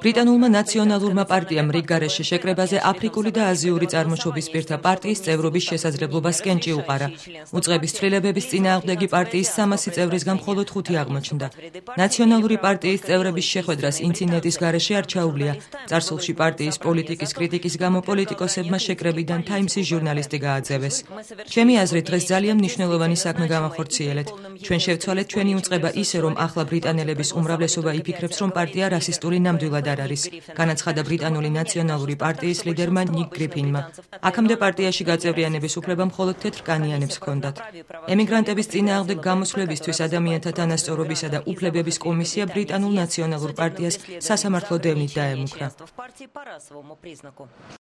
ბრიტანულმა ნაციონალურმა პარტიამ რიგ გარეშე შეკრებაზე აფრიკული და აზიური წარმოშობის პირთა პარტიის წევრობის შესაძლებლობას კენჭი უყარა. უწყების ცვლილებების წინააღმდეგი პარტიის 300 წევრისგან მხოლოდ 5 აღმოჩნდა. ნაციონალური პარტიის წევრების შეხვედრას ინციდენტის გარეშე არ ჩაუვლია. წარსულში პარტიის პოლიტიკის კრიტიკის გამო პოლიტიკოსებმა შეკრებიდან Times-ის ჟურნალისტი გააძევეს. ჩემი აზრით, დღეს ძალიან მნიშვნელოვანი საქმე გავახორციელეთ. ჩვენ შევცვალეთ ჩვენი უწყება ისე, რომ ახლა ბრიტანელების უმრავლესობა იფიქრებს, რომ პარტია რასისტული ნამდვილად არ არის, განაცხადა ბრიტანული ნაციონალური პარტიის ლიდერმა ნიკ გრიფინმა. აქამდე პარტიაში გაწევრიანების უფლება მხოლოდ თეთრკანიანებს ჰქონდათ. ემიგრანტების წინააღმდეგ გამოსვლებისთვის ადამიანთა თანასწორობისა და უფლებების კომისია ბრიტანულ ნაციონალურ პარტიას სასამართლო დევნით დაემუქრა.